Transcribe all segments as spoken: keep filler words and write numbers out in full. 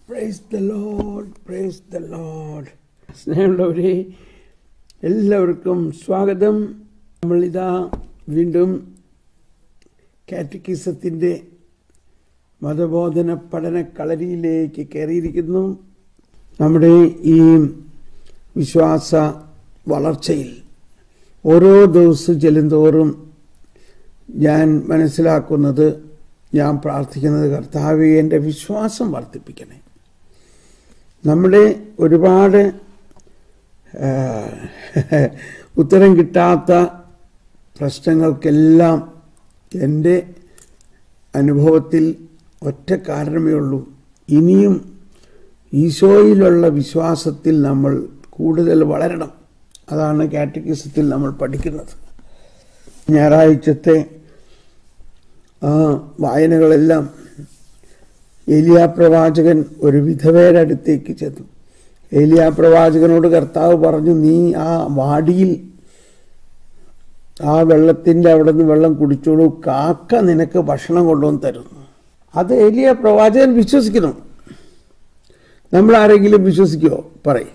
Price the Lord, praise the Lord. സ്നേഹമുള്ളവരെ, എല്ലാവർക്കും സ്വാഗതം. നമ്മളിതാ വീണ്ടും കാറ്റക്കിസത്തിൻ്റെ മതബോധന പഠന കളരിയിലേക്ക് കയറിയിരിക്കുന്നു. നമ്മുടെ ഈ വിശ്വാസ വളർച്ചയിൽ ഓരോ ദിവസം ചെല്ലുന്തോറും ഞാൻ മനസ്സിലാക്കുന്നത്, ഞാൻ പ്രാർത്ഥിക്കുന്നത്, കർത്താവേ എൻ്റെ വിശ്വാസം വർദ്ധിപ്പിക്കണേ. നമ്മുടെ ഒരുപാട് ഉത്തരം കിട്ടാത്ത പ്രശ്നങ്ങൾക്കെല്ലാം എൻ്റെ അനുഭവത്തിൽ ഒറ്റ കാരണമേ ഉള്ളൂ: ഇനിയും ഈശോയിലുള്ള വിശ്വാസത്തിൽ നമ്മൾ കൂടുതൽ വളരണം. അതാണ് കാറ്റക്കിസത്തിൽ നമ്മൾ പഠിക്കുന്നത്. ഞായറാഴ്ചത്തെ ആ വായനകളെല്ലാം ഏലിയാ പ്രവാചകൻ ഒരു വിധവയുടെ അടുത്തേക്ക് ചെന്നു. ഏലിയാ പ്രവാചകനോട് കർത്താവ് പറഞ്ഞു, നീ ആ വാടിയിൽ ആ വെള്ളത്തിൻ്റെ അവിടെ നിന്ന് വെള്ളം കുടിച്ചോളൂ, കാക്ക നിനക്ക് ഭക്ഷണം കൊണ്ടുവന്ന് തരുന്നു. അത് ഏലിയാ പ്രവാചകൻ വിശ്വസിക്കണം. നമ്മൾ ആരെങ്കിലും വിശ്വസിക്കുമോ? പറയും,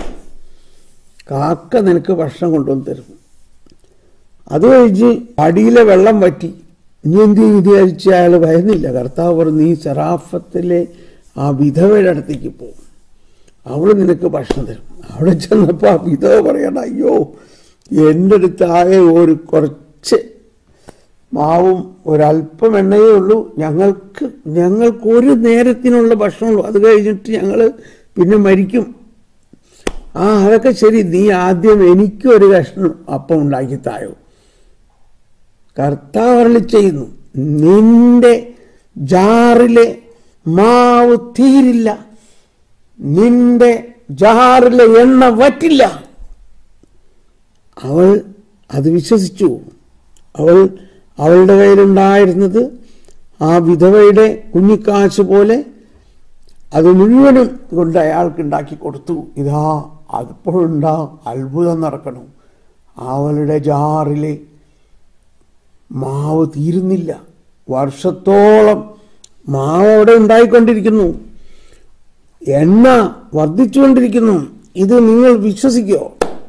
കാക്ക നിനക്ക് ഭക്ഷണം കൊണ്ടുവന്ന് തരുന്നു. അത് കഴിഞ്ഞ് വാടിയിലെ വെള്ളം വറ്റി. ഇനി എന്ത് വിചാരിച്ച് അയാൾ ഭയന്നില്ല. കർത്താവ് പറഞ്ഞു, നീ സെറാഫത്തിലെ ആ വിധവയുടെ അടുത്തേക്ക് പോകും, അവൾ നിനക്ക് ഭക്ഷണം തരും. അവിടെ ചെന്നപ്പോൾ ആ വിധവ പറയണം, അയ്യോ, എൻ്റെ അടുത്ത് ആകെ ഒരു കുറച്ച് മാവും ഒരല്പം എണ്ണയേ ഉള്ളൂ, ഞങ്ങൾക്ക് ഞങ്ങൾക്ക് ഒരു നേരത്തിനുള്ള ഭക്ഷണമുള്ളൂ, അത് കഴിഞ്ഞിട്ട് ഞങ്ങൾ പിന്നെ മരിക്കും. ആ അതൊക്കെ ശരി, നീ ആദ്യം എനിക്കൊരു കഷ്ണം അപ്പം ഉണ്ടാക്കി തായോ. കർത്താവ് അരുളി ചെയ്യുന്നു, നിന്റെ ജാറിലെ മാവ് തീരില്ല, നിന്റെ ജാറിലെ എണ്ണ വറ്റില്ല. അവൾ അത് വിശ്വസിച്ചു. അവൾ അവളുടെ കയ്യിലുണ്ടായിരുന്നത് ആ വിധവയുടെ കുഞ്ഞിക്കാശ് പോലെ അത് മുഴുവനും കൊണ്ട് അയാൾക്ക് ഉണ്ടാക്കി കൊടുത്തു. ഇതാ അപ്പോഴുണ്ടാ അത്ഭുതം നടക്കണം. അവളുടെ ജാറിലെ മാവ് തീരുന്നില്ല. വർഷത്തോളം മാവ് അവിടെ ഉണ്ടായിക്കൊണ്ടിരിക്കുന്നു, എണ്ണ വർദ്ധിച്ചുകൊണ്ടിരിക്കുന്നു. ഇത് നിങ്ങൾ വിശ്വസിക്കുമോ?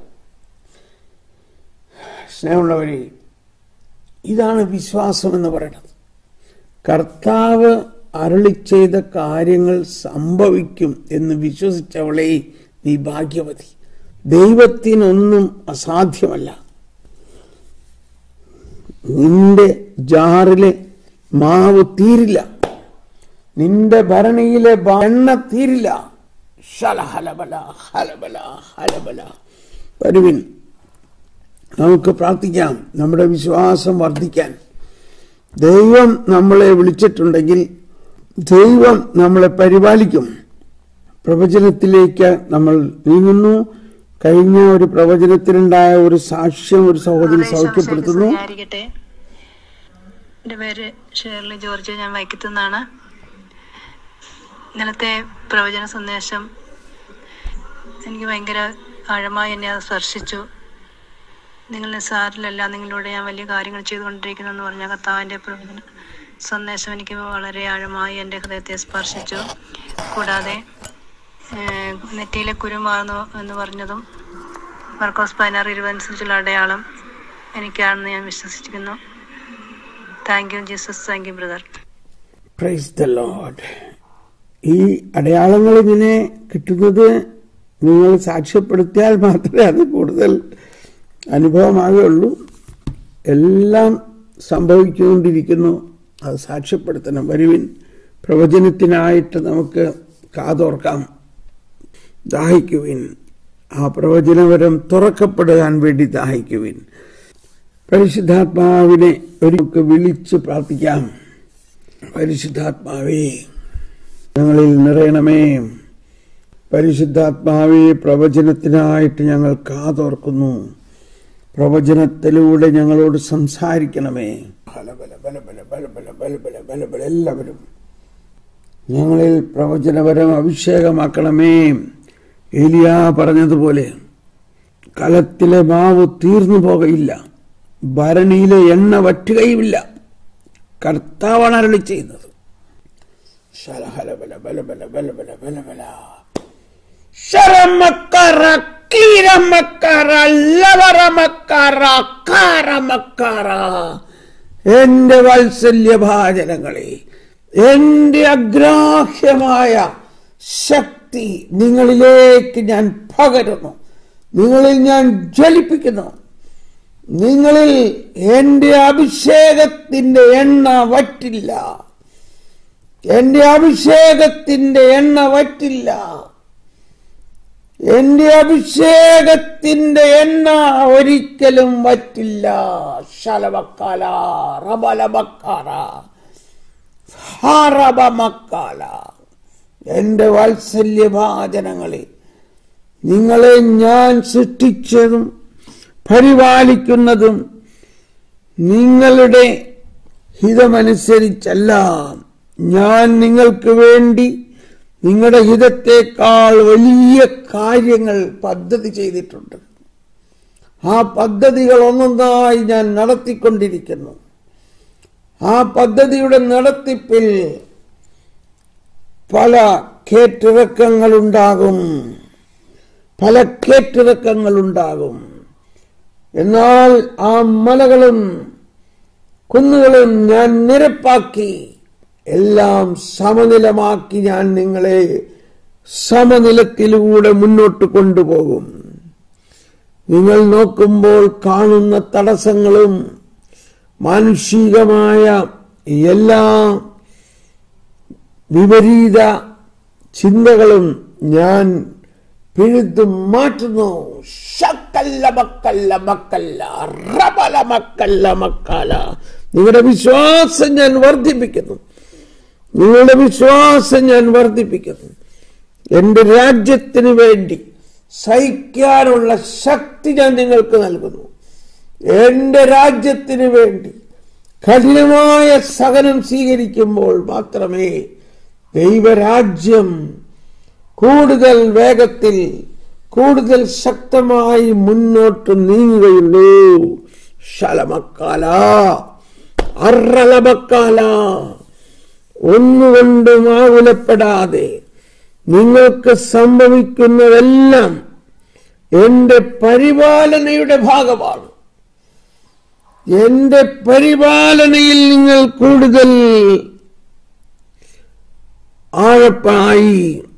സ്നേഹമുള്ളവരെ, ഇതാണ് വിശ്വാസം എന്ന് പറയുന്നത്. കർത്താവ് അരുളി ചെയ്ത കാര്യങ്ങൾ സംഭവിക്കും എന്ന് വിശ്വസിച്ചവളെ നീ ഭാഗ്യവതി. ദൈവത്തിനൊന്നും അസാധ്യമല്ല. നിന്റെ ജാറിലെ മാവ് തീരില്ല, നിന്റെ ഭരണിയിലെ എണ്ണ തീരില്ല. ശലഹലബല ഹലബല ഹലബല. വരുവിൻ, നമുക്ക് പ്രാർത്ഥിക്കാം നമ്മുടെ വിശ്വാസം വർദ്ധിക്കാൻ. ദൈവം നമ്മളെ വിളിച്ചിട്ടുണ്ടെങ്കിൽ ദൈവം നമ്മളെ പരിപാലിക്കും. പ്രവചനത്തിലേക്ക് നമ്മൾ നീങ്ങുന്നു. കഴിഞ്ഞ ഒരു പ്രവചനത്തിലുണ്ടായ ഒരു സാക്ഷ്യം ഒരു സഹോദരി സൗഖ്യപ്പെടുത്തുന്നു. എൻ്റെ പേര് ഷേർലി ജോർജ്, ഞാൻ വൈക്കത്തുനിന്നാണ്. ഇന്നലത്തെ പ്രവചന സന്ദേശം എനിക്ക് ഭയങ്കര ആഴമായി എന്നെ അത് സ്പർശിച്ചു. നിങ്ങൾ നിസ്സാരത്തിലല്ല, നിങ്ങളിലൂടെ ഞാൻ വലിയ കാര്യങ്ങൾ ചെയ്തുകൊണ്ടിരിക്കുന്നു എന്ന് പറഞ്ഞ കർത്താവിൻ്റെ പ്രവചന സന്ദേശം എനിക്ക് വളരെ ആഴമായി എൻ്റെ ഹൃദയത്തെ സ്പർശിച്ചു. കൂടാതെ നെറ്റിയിലെ കുരുമാറുന്നു എന്ന് പറഞ്ഞതും മർക്കോസ് പതിനാറ് ഇരുപതനുസരിച്ചുള്ള അടയാളം എനിക്കാണെന്ന് ഞാൻ വിശ്വസിക്കുന്നു. Thank you Jesus. Thank you brother. Praise the Lord. ഈ അടയാളങ്ങൾ ഇങ്ങനെ കിട്ടുന്നത് നിങ്ങൾ സാക്ഷ്യപ്പെടുത്തിയാൽ മാത്രമേ അത് കൂടുതൽ അനുഭവമാകുകയുള്ളൂ. എല്ലാം സംഭവിച്ചുകൊണ്ടിരിക്കുന്നു, അത് സാക്ഷ്യപ്പെടുത്തണം. വരുവിൻ, പ്രവചനത്തിനായിട്ട് നമുക്ക് കാതോർക്കാം. ദാഹിക്കുവിൻ, ആ പ്രവചനവരം തുറക്കപ്പെടാൻ വേണ്ടി ദാഹിക്കുവിൻ. പരിശുദ്ധാത്മാവിനെ ഒരിക്കൽ വിളിച്ച് പ്രാർത്ഥിക്കാം. പരിശുദ്ധാത്മാവേ, ഞങ്ങളിൽ നിറയണമേ. പരിശുദ്ധാത്മാവേ, പ്രവചനത്തിനായിട്ട് ഞങ്ങൾ കാതോർക്കുന്നു. പ്രവചനത്തിലൂടെ ഞങ്ങളോട് സംസാരിക്കണമേ. എല്ലാവരും ഞങ്ങളിൽ പ്രവചനപരം അഭിഷേകമാക്കണമേ. ഏലിയാ പറഞ്ഞതുപോലെ കലത്തിലെ മാവ് തീർന്നു പോകയില്ല, ഭരണിയിലെ എണ്ണ വറ്റുകയുമില്ല. കർത്താവാണ് അരുളി ചെയ്യുന്നത്. ശലഹലബല ബലബല ബലബല ബലബല ശരമക്കറ കീരമക്കറ ലവറമക്കറ കാരമക്കറ. എന്റെ വാത്സല്യഭാജനങ്ങളെ, എന്റെ അഗ്രാഹ്യമായ ശക്തി നിങ്ങളിലേക്ക് ഞാൻ പകരുന്നു, നിങ്ങളിൽ ഞാൻ ജ്വലിപ്പിക്കുന്നു. നിങ്ങളിൽ എന്റെ അഭിഷേകത്തിന്റെ എണ്ണ വറ്റില്ല, എന്റെ അഭിഷേകത്തിന്റെ എണ്ണ വറ്റില്ല, എന്റെ അഭിഷേകത്തിന്റെ എണ്ണ ഒരിക്കലും വറ്റില്ല. ശലവക്കാല റബലമക്കാല ഹാറബമക്കാല. എന്റെ വാത്സല്യഭാജനങ്ങളെ, നിങ്ങളെ ഞാൻ സൃഷ്ടിച്ചതും പരിപാലിക്കുന്നതും നിങ്ങളുടെ ഹിതമനുസരിച്ചല്ല. ഞാൻ നിങ്ങൾക്ക് വേണ്ടി നിങ്ങളുടെ ഹിതത്തെക്കാൾ വലിയ കാര്യങ്ങൾ പദ്ധതി ചെയ്തിട്ടുണ്ട്. ആ പദ്ധതികൾ ഒന്നൊന്നായി ഞാൻ നടത്തിക്കൊണ്ടിരിക്കുന്നു. ആ പദ്ധതിയുടെ നടത്തിപ്പിൽ പല കേറ്റിറക്കങ്ങളുണ്ടാകും, പല കേറ്റിറക്കങ്ങളുണ്ടാകും. എന്നാൽ ആ മലകളും കുന്നുകളും ഞാൻ നിരപ്പാക്കി എല്ലാം സമനിലമാക്കി ഞാൻ നിങ്ങളെ സമനിലത്തിലൂടെ മുന്നോട്ട് കൊണ്ടുപോകും. നിങ്ങൾ നോക്കുമ്പോൾ കാണുന്ന തടസ്സങ്ങളും മാനുഷികമായ എല്ലാ വിപരീത ചിന്തകളും ഞാൻ പിഴുതു മാറ്റുന്നു. ശക്കല്ല മക്കല്ല മക്കല്ല റബല മക്കല്ല മക്കാല. നിങ്ങളുടെ വിശ്വാസം ഞാൻ വർദ്ധിപ്പിക്കുന്നു, നിങ്ങളുടെ വിശ്വാസം ഞാൻ വർദ്ധിപ്പിക്കുന്നു. എന്റെ രാജ്യത്തിന് വേണ്ടി സഹിക്കാനുള്ള ശക്തി ഞാൻ നിങ്ങൾക്ക് നൽകുന്നു. എന്റെ രാജ്യത്തിന് വേണ്ടി കഠിനമായ സഹനം സ്വീകരിക്കുമ്പോൾ മാത്രമേ ദൈവരാജ്യം കൂടുതൽ വേഗത്തിൽ കൂടുതൽ ശക്തമായി മുന്നോട്ട് നീങ്ങുകയുള്ളൂ. ശലമക്കാല അറലമക്കാല. ഒന്നുകൊണ്ടും ആകുലപ്പെടാതെ നിങ്ങൾക്ക് സംഭവിക്കുന്നതെല്ലാം എന്റെ പരിപാലനയുടെ ഭാഗമാണ്. എന്റെ പരിപാലനയിൽ നിങ്ങൾ കൂടുതൽ ആഴപ്പായി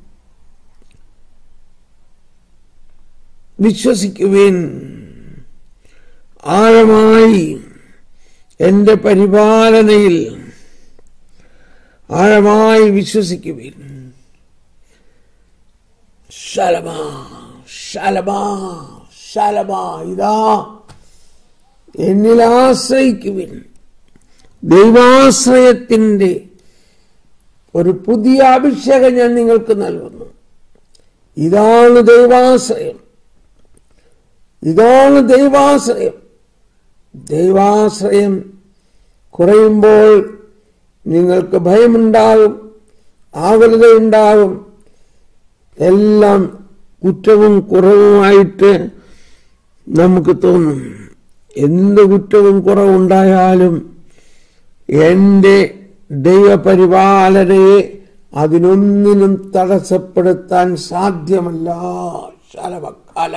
വിശ്വസിക്കുവിൻ. ആഴമായി എന്റെ പരിപാലനയിൽ ആഴമായി വിശ്വസിക്കുവിൻ. ശലമാ ശലമാ ശലമാ. ഇതാ എന്നിൽ ആശ്രയിക്കുവിൻ. ദൈവാശ്രയത്തിന്റെ ഒരു പുതിയ അഭിഷേകം ഞാൻ നിങ്ങൾക്ക് നൽകുന്നു. ഇതാണ് ദൈവാശ്രയം, ഇതാണ് ദൈവാശ്രയം. ദൈവാശ്രയം കുറയുമ്പോൾ നിങ്ങൾക്ക് ഭയമുണ്ടാകും, ആകുലതയുണ്ടാകും. എല്ലാം കുറ്റവും കുറവുമായിട്ട് നമുക്ക് തോന്നും. എന്ത് കുറ്റവും കുറവുണ്ടായാലും എന്റെ ദൈവപരിപാലനയെ അതിനൊന്നിനും തടസ്സപ്പെടുത്താൻ സാധ്യമല്ല. ശലവക്കാല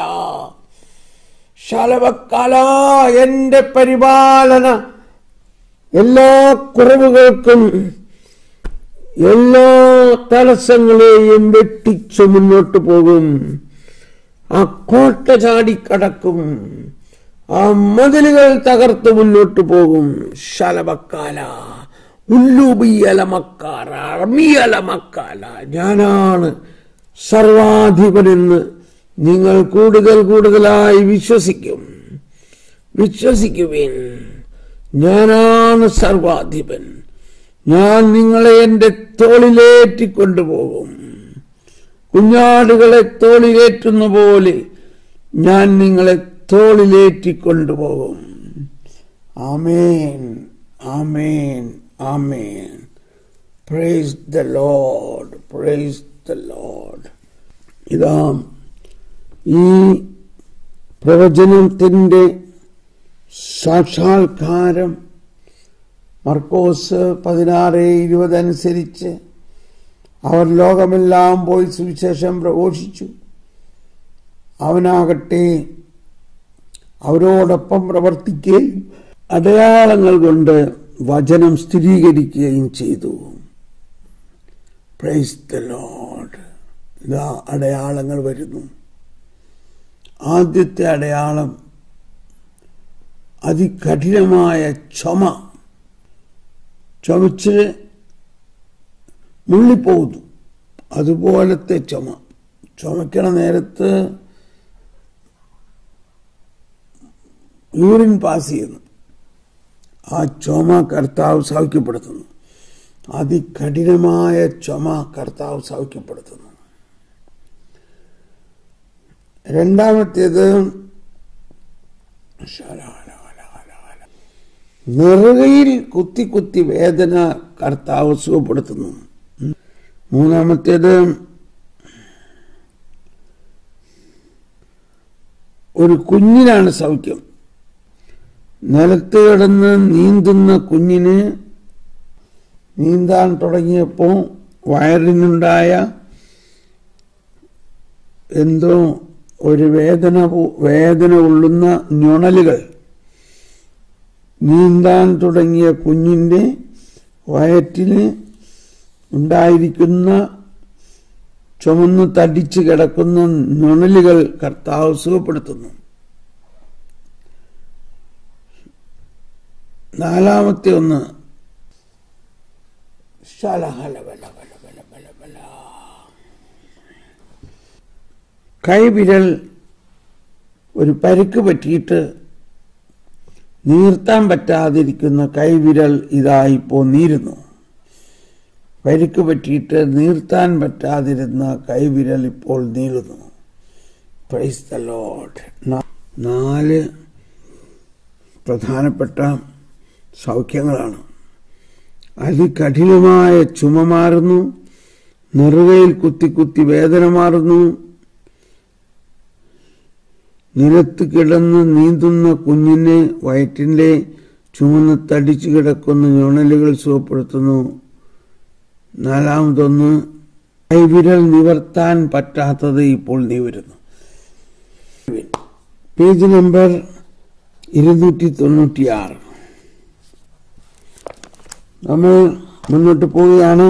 ശലവക്കാല. എന്റെ പരിപാലന എല്ലാ കുറവുകൾക്കും എല്ലാ തടസ്സങ്ങളെയും വെട്ടിച്ചു മുന്നോട്ട് പോകും. ആ കോട്ട ചാടിക്കടക്കും, ആ മതിലുകൾ തകർത്ത് മുന്നോട്ട് പോകും. ശലവക്കാല ഉല്ലുബിയലമക്കാല അർമിയലമക്കാല. ഞാനാണ് സർവാധിപനെന്ന് നിങ്ങൾ കൂടുതൽ കൂടുതലായി വിശ്വസിക്കും. വിശ്വസിക്കുവിൻ, ഞാനാണ് സർവാധിപൻ. ഞാൻ നിങ്ങളെ എന്റെ തോളിലേറ്റിക്കൊണ്ടുപോകും. കുഞ്ഞാടുകളെ തോളിലേറ്റുന്ന പോലെ ഞാൻ നിങ്ങളെ തോളിലേറ്റിക്കൊണ്ടുപോകും. ആമേൻ, ആമേൻ, ആമേൻ. Praise the Lord, praise the Lord. ഇതാ ഈ പ്രവചനത്തിന്റെ സാക്ഷാത്കാരം മർക്കോസ് പതിനാറ് ഇരുപത് അനുസരിച്ച് അവർ ലോകമെല്ലാം പോയി സുവിശേഷം പ്രഘോഷിച്ചു. അവനാകട്ടെ അവരോടൊപ്പം പ്രവർത്തിക്കുകയും അടയാളങ്ങൾ കൊണ്ട് വചനം സ്ഥിരീകരിക്കുകയും ചെയ്തു. Praise the Lord. ഇതാ അടയാളങ്ങൾ വരുന്നു. ആദ്യത്തെ അടയാളം അതികഠിനമായ ചുമ. ചുമച്ച് മുള്ളിപ്പോകുന്നു. അതുപോലത്തെ ചുമ. ചുമക്കണ നേരത്ത് യൂറിൻ പാസ് ചെയ്യുന്നു. ആ ചുമ കർത്താവ് സൗഖ്യപ്പെടുത്തുന്നു. അതികഠിനമായ ചുമ കർത്താവ് സൗഖ്യപ്പെടുത്തുന്നു. രണ്ടാമത്തേത് നെറുകയിൽ കുത്തി കുത്തി വേദന കർത്താവ് സുഖപ്പെടുത്തുന്നു. മൂന്നാമത്തേത് ഒരു കുഞ്ഞിനാണ് സൗഖ്യം. നിലത്ത് കിടന്ന് നീന്തുന്ന കുഞ്ഞിന് നീന്താൻ തുടങ്ങിയപ്പോൾ വയറിനുണ്ടായ എന്തോ ഒരു വേദന വേദന ഉള്ളുന്ന ഞൊണലുകൾ നീന്താൻ തുടങ്ങിയ കുഞ്ഞിൻ്റെ വയറ്റിന് ഉണ്ടായിരിക്കുന്ന ചുമന്ന് തടിച്ച് കിടക്കുന്ന ഞൊണലുകൾ കർത്താവ് സുഖപ്പെടുത്തുന്നു. നാലാമത്തെ ഒന്ന് കൈവിരൽ ഒരു പരിക്ക് പറ്റിയിട്ട് നീർത്താൻ പറ്റാതിരിക്കുന്ന കൈവിരൽ ഇതായിപ്പോ നീരുന്നു. പരിക്ക് പറ്റിയിട്ട് നീർത്താൻ പറ്റാതിരുന്ന കൈവിരൽ ഇപ്പോൾ നീളുന്നു. Praise the Lord. നാല് പ്രധാനപ്പെട്ട സൗഖ്യങ്ങളാണ്. അതികഠിനമായ ചുമ മാറുന്നു. നെറുകയിൽ കുത്തി കുത്തി വേദന മാറുന്നു. നിലത്ത് കിടന്ന് നീന്തുന്ന കുഞ്ഞിനെ വയറ്റിൻ്റെ ചുമന്ന് തടിച്ചു കിടക്കുന്ന ഞൊണലുകൾ സുഖപ്പെടുത്തുന്നു. നാലാമതൊന്ന് കൈവിരൽ നിവർത്താൻ പറ്റാത്തത് ഇപ്പോൾ നിവരുന്നു. പേജ് നമ്പർ ഇരുന്നൂറ്റി തൊണ്ണൂറ്റിയാറ്. നമ്മൾ മുന്നോട്ട് പോവുകയാണ്.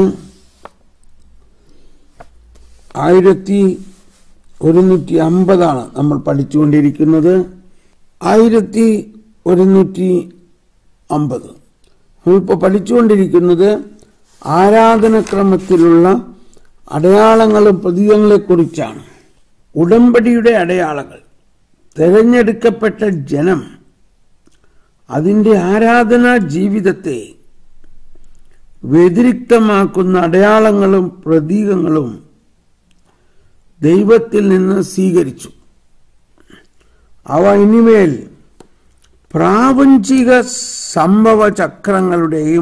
ആയിരത്തി ഒരുന്നൂറ്റി അമ്പതാണ് നമ്മൾ പഠിച്ചുകൊണ്ടിരിക്കുന്നത്. ആയിരത്തി ഒരുന്നൂറ്റി അമ്പത് നമ്മളിപ്പോൾ പഠിച്ചുകൊണ്ടിരിക്കുന്നത് ആരാധനക്രമത്തിലുള്ള അടയാളങ്ങളും പ്രതീകങ്ങളെക്കുറിച്ചാണ്. ഉടമ്പടിയുടെ അടയാളങ്ങൾ. തെരഞ്ഞെടുക്കപ്പെട്ട ജനം അതിൻ്റെ ആരാധനാ ജീവിതത്തെ വ്യതിരിക്തമാക്കുന്ന അടയാളങ്ങളും പ്രതീകങ്ങളും ദൈവത്തിൽ നിന്ന് സ്വീകരിച്ചു. അവ ഇനിമേൽ പ്രാപഞ്ചിക സംഭവ ചക്രങ്ങളുടെയും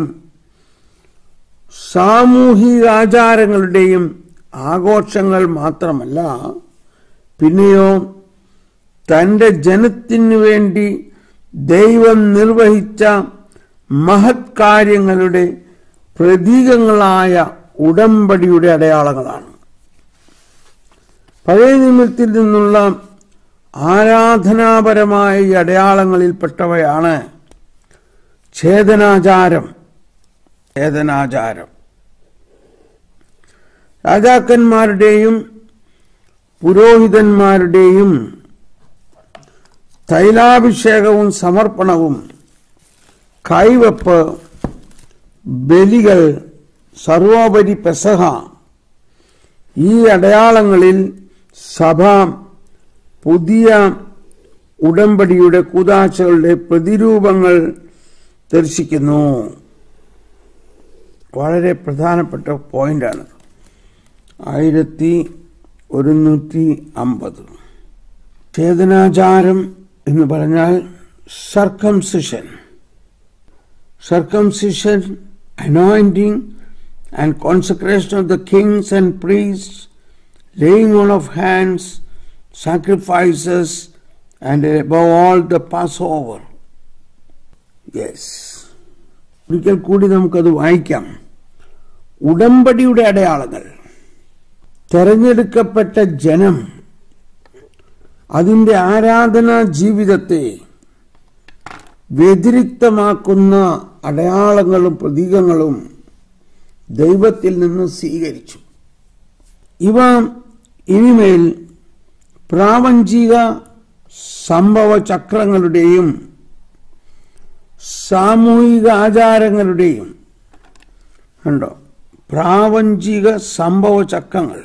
സാമൂഹികാചാരങ്ങളുടെയും ആഘോഷങ്ങൾ മാത്രമല്ല, പിന്നെയോ തൻ്റെ ജനത്തിനു വേണ്ടി ദൈവം നിർവഹിച്ച മഹത് കാര്യങ്ങളുടെ പ്രതീകങ്ങളായ ഉടമ്പടിയുടെ അടയാളങ്ങളാണ്. പഴയ നിയമത്തിൽ നിന്നുള്ള ആരാധനാപരമായ ഈ അടയാളങ്ങളിൽപ്പെട്ടവയാണ് ഛേദനാചാരം. ഛേദനാചാരം രാജാക്കന്മാരുടെയും പുരോഹിതന്മാരുടെയും തൈലാഭിഷേകവും സമർപ്പണവും കൈവപ്പ്, ബലികൾ, സർവോപരി പെസഹ, ഈ അടയാളങ്ങളിൽ സഭ പുതിയ ഉടമ്പടിയുടെ കൂദാശകളുടെ പ്രതിരൂപങ്ങൾ ദർശിക്കുന്നു. വളരെ പ്രധാനപ്പെട്ട പോയിന്റാണ്. ആയിരത്തി ഒരുന്നൂറ്റി അമ്പത് ഛേദനാചാരം എന്ന് പറഞ്ഞാൽ circumcision. Circumcision, anointing and consecration of the kings and priests, laying on of hands, sacrifices, and above all the Passover. Yes. ഒരിക്കൽ കൂടി നമുക്കത് വായിക്കാം. ഉടമ്പടിയുടെ അടയാളങ്ങൾ. തെരഞ്ഞെടുക്കപ്പെട്ട ജനം അതിൻ്റെ ആരാധനാ ജീവിതത്തെ വ്യതിരിക്തമാക്കുന്ന അടയാളങ്ങളും പ്രതീകങ്ങളും ദൈവത്തിൽ നിന്ന് സ്വീകരിച്ചു. ഇവ ഇനിമേൽ പ്രാപഞ്ചിക സംഭവ ചക്രങ്ങളുടെയും സാമൂഹിക ആചാരങ്ങളുടെയും കണ്ടോ പ്രാപഞ്ചിക സംഭവ ചക്രങ്ങൾ,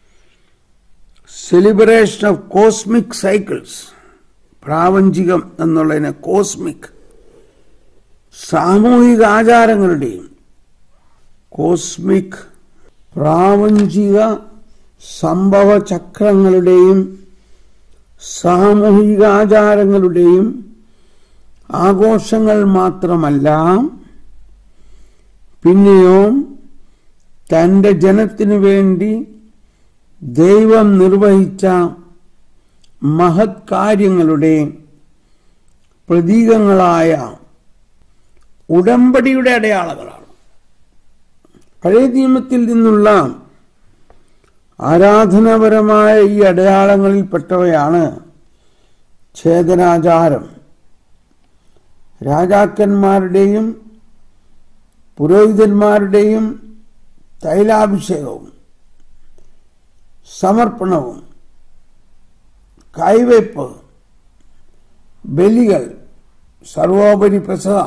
സെലിബ്രേഷൻ ഓഫ് കോസ്മിക് സൈക്കിൾസ്, പ്രാപഞ്ചികം എന്നുള്ളതിന് കോസ്മിക്, സാമൂഹിക ആചാരങ്ങളുടെയും കോസ്മിക് പ്രാപഞ്ചിക സംഭവ ചക്രങ്ങളുടെയും സാമൂഹിക ആചാരങ്ങളുടെയും ആഘോഷങ്ങൾ മാത്രമല്ല, പിന്നെയോ തൻ്റെ ജനത്തിനു വേണ്ടി ദൈവം നിർവഹിച്ച മഹത് കാര്യങ്ങളുടെ പ്രതീകങ്ങളായ ഉടമ്പടിയുടെ അടയാളങ്ങളാണ്. പഴയ നിയമത്തിൽ നിന്നുള്ള ആരാധനാപരമായ ഈ അടയാളങ്ങളിൽപ്പെട്ടവയാണ് ഛേദനാചാരം, രാജാക്കന്മാരുടെയും പുരോഹിതന്മാരുടെയും തൈലാഭിഷേകവും സമർപ്പണവും കൈവയ്പ്, ബലികൾ, സർവോപരി പെസഹ.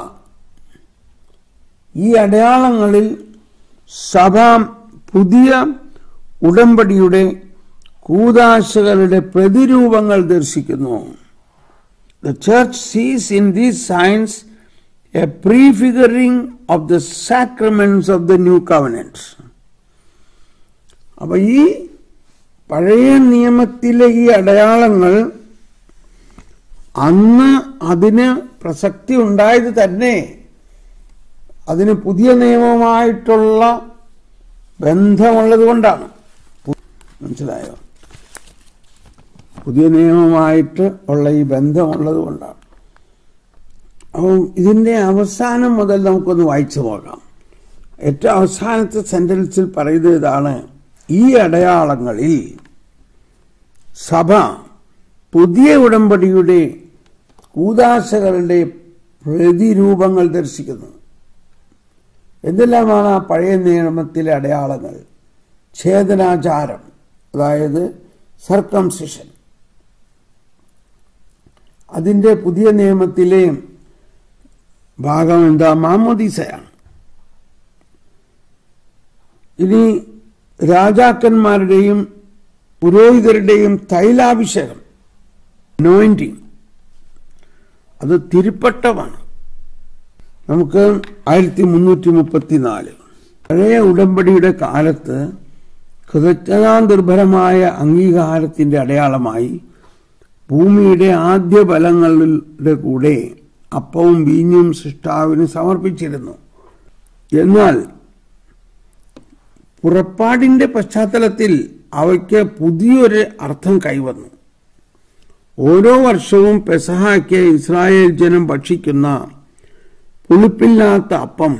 ഈ അടയാളങ്ങളിൽ സഭ പുതിയ ഉടമ്പടിയുടെ കൂദാശകളുടെ പ്രതിരൂപങ്ങൾ ദർശിക്കുന്നു. The church sees in these signs a prefiguring of the sacraments of the new covenant. അപ്പോൾ ഈ പഴയ നിയമത്തിലെ ഈ അടയാളങ്ങൾ അന്ന് അതിന് പ്രസക്തി ഉണ്ടായത് തന്നെ അതിന് പുതിയ നിയമവുമായിട്ടുള്ള ബന്ധമുള്ളത് കൊണ്ടാണ്. മനസ്സിലായോ? പുതിയ നിയമവുമായിട്ട് ഉള്ള ഈ ബന്ധമുള്ളത് കൊണ്ടാണ്. അപ്പോൾ ഇതിൻ്റെ അവസാനം മുതൽ നമുക്കൊന്ന് വായിച്ചു പോകാം. ഏറ്റവും അവസാനത്തെ സെന്റൻസിൽ പറയുന്നത് ഇതാണ്: ഈ അടയാളങ്ങളിൽ സഭ പുതിയ ഉടമ്പടിയുടെ കൂദാശകളുടെ പ്രതിരൂപങ്ങൾ ദർശിക്കുന്നു. എന്തെല്ലാമാണ് ആ പഴയ നിയമത്തിലെ അടയാളങ്ങൾ? ഛേദനാചാരം, അതായത് സർക്കംസിഷൻ. അതിൻ്റെ പുതിയ നിയമത്തിലെ ഭാഗം എന്താ? മാമോദീസയാണ്. ഇനി രാജാക്കന്മാരുടെയും പുരോഹിതരുടെയും തൈലാഭിഷേകം, അനോയിന്റിങ്, അത് തിരുപ്പട്ടമാണ്. നമുക്ക് ആയിരത്തി മുന്നൂറ്റി മുപ്പത്തിനാല് പഴയ ഉടമ്പടിയുടെ കാലത്ത് കൃതജ്ഞതാനിർഭരമായ അംഗീകാരത്തിന്റെ അടയാളമായി ഭൂമിയുടെ ആദ്യ ഫലങ്ങളുടെ കൂടെ അപ്പവും വീഞ്ഞും സൃഷ്ടാവിന് സമർപ്പിച്ചിരുന്നു. എന്നാൽ പുറപ്പാടിന്റെ പശ്ചാത്തലത്തിൽ അവയ്ക്ക് പുതിയൊരു അർത്ഥം കൈവന്നു. ഓരോ വർഷവും പെസഹായ്ക്ക് ഇസ്രായേൽ ജനം ഭക്ഷിക്കുന്ന പുളിപ്പില്ലാത്ത അപ്പം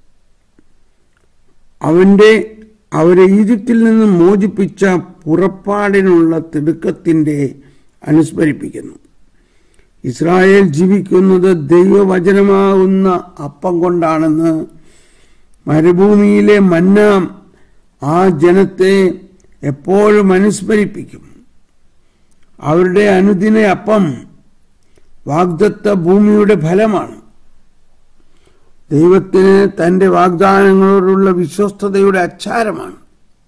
അവന്റെ അവരെ ഈജിപ്തിൽ നിന്ന് മോചിപ്പിച്ച പുറപ്പാടിനുള്ള തിടുക്കത്തിന്റെ അനുസ്മരിപ്പിക്കുന്നു. ഇസ്രായേൽ ജീവിക്കുന്നത് ദൈവവചനമാകുന്ന അപ്പം കൊണ്ടാണെന്ന് മരുഭൂമിയിലെ മന്ന ആ ജനത്തെ എപ്പോഴും അനുസ്മരിപ്പിക്കും. അവരുടെ അനുദിന അപ്പം വാഗ്ദത്ത ഭൂമിയുടെ ഫലമാണ്. ദൈവത്തിന് തന്റെ വാഗ്ദാനങ്ങളോടുള്ള വിശ്വസ്തതയുടെ അച്ചാരമാണ്.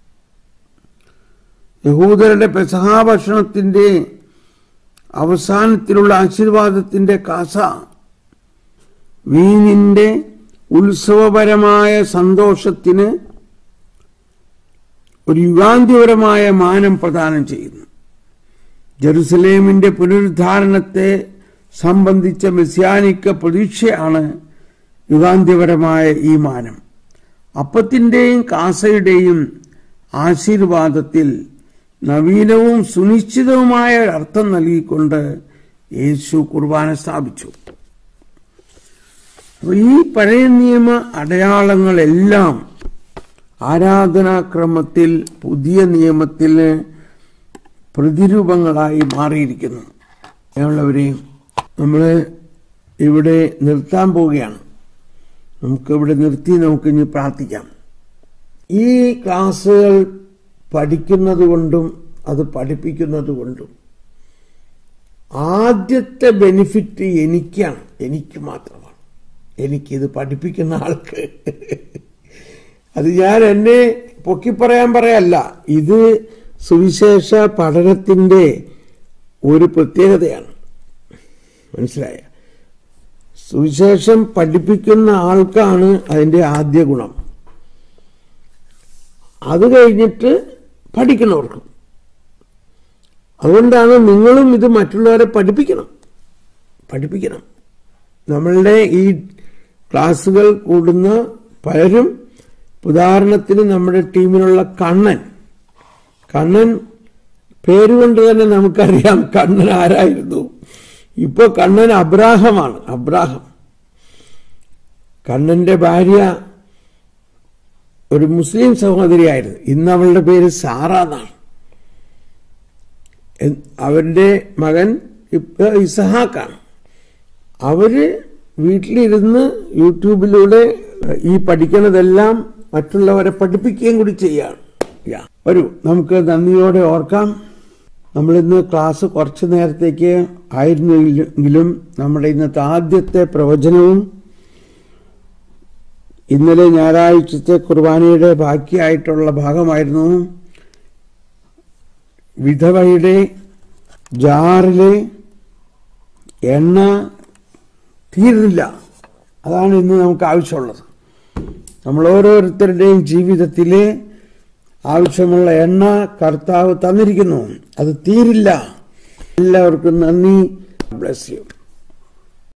യഹൂദരുടെ പെസഹാ ഭക്ഷണത്തിന്റെ അവസാനത്തിലുള്ള ആശീർവാദത്തിന്റെ കാസ വീഞ്ഞിന്റെ ഉത്സവപരമായ സന്തോഷത്തിന് ഒരു യുഗാന്ത്യപരമായ മാനം പ്രദാനം ചെയ്യുന്നു. ജെറുസലേമിന്റെ പുനരുദ്ധാരണത്തെ സംബന്ധിച്ച മെസ്സിയാനിക്ക പ്രതീക്ഷയാണ് യുഗാന്ത്യപരമായ ഈ മാനം. അപ്പത്തിന്റെയും കാസയുടെയും ആശീർവാദത്തിൽ നവീനവും സുനിശ്ചിതവുമായ അർത്ഥം നൽകിക്കൊണ്ട് യേശു കുർബാന സ്ഥാപിച്ചു. ഈ പഴയ നിയമ അടയാളങ്ങളെല്ലാം ആരാധനാക്രമത്തിൽ പുതിയ നിയമത്തിലെ പ്രതിരൂപങ്ങളായി മാറിയിരിക്കുന്നു. അങ്ങനെയുള്ളവരെ നമ്മൾ ഇവിടെ നിർത്താൻ പോവുകയാണ്. നമുക്കിവിടെ നിർത്തി നമുക്കിനി പ്രാർത്ഥിക്കാം. ഈ ക്ലാസ്സുകൾ പഠിക്കുന്നത് കൊണ്ടും അത് പഠിപ്പിക്കുന്നത് കൊണ്ടും ആദ്യത്തെ ബെനിഫിറ്റ് എനിക്കാണ്, എനിക്ക് മാത്രമാണ്. എനിക്കിത് പഠിപ്പിക്കുന്ന ആൾക്ക് അത് ഞാൻ എന്നെ പൊക്കിപ്പറയാൻ പറയല്ല. ഇത് സുവിശേഷ പഠനത്തിൻ്റെ ഒരു പ്രത്യേകതയാണ്. മനസ്സിലായ? സുവിശേഷം പഠിപ്പിക്കുന്ന ആൾക്കാണ് അതിൻ്റെ ആദ്യ ഗുണം. അത് കഴിഞ്ഞിട്ട് പഠിക്കുന്നവർക്കും. അതുകൊണ്ടാണ് നിങ്ങളും ഇത് മറ്റുള്ളവരെ പഠിപ്പിക്കണം പഠിപ്പിക്കണം നമ്മളുടെ ഈ ക്ലാസ്സുകൾ കൂടുന്ന പലരും, ഉദാഹരണത്തിന് നമ്മുടെ ടീമിലുള്ള കണ്ണൻ കണ്ണൻ പേരുകൊണ്ട് തന്നെ നമുക്കറിയാം കണ്ണൻ ആരായിരുന്നു. ഇപ്പോൾ കണ്ണൻ അബ്രാഹമാണ്. അബ്രാഹം കണ്ണന്റെ ഭാര്യ ഒരു മുസ്ലിം സഹോദരിയായിരുന്നു. ഇന്ന് അവളുടെ പേര് സാറ എന്നാണ്. അവരുടെ മകൻ ഇസഹാക്കാണ്. അവര് വീട്ടിലിരുന്ന് യൂട്യൂബിലൂടെ ഈ പഠിക്കുന്നതെല്ലാം മറ്റുള്ളവരെ പഠിപ്പിക്കുകയും കൂടി ചെയ്യാണ്. വരൂ, നമുക്ക് നന്ദിയോടെ ഓർക്കാം. നമ്മളിന്ന് ക്ലാസ് കുറച്ചു നേരത്തേക്ക് ആയിരുന്നെങ്കിലും നമ്മുടെ ഇന്നത്തെ ആദ്യത്തെ പ്രവചനവും ഇന്നലെ ഞായറാഴ്ചത്തെ കുർബാനയുടെ ബാക്കിയായിട്ടുള്ള ഭാഗമായിരുന്നു. വിധവയുടെ ജാറിലെ എണ്ണ തീരില്ല. അതാണ് ഇന്ന് നമുക്ക് ആവശ്യമുള്ളത്. നമ്മൾ ഓരോരുത്തരുടെയും ജീവിതത്തിലെ ആവശ്യമുള്ള എണ്ണ കർത്താവ് തന്നിരിക്കുന്നു. അത് തീരില്ല. എല്ലാവർക്കും നന്ദി. Bless U.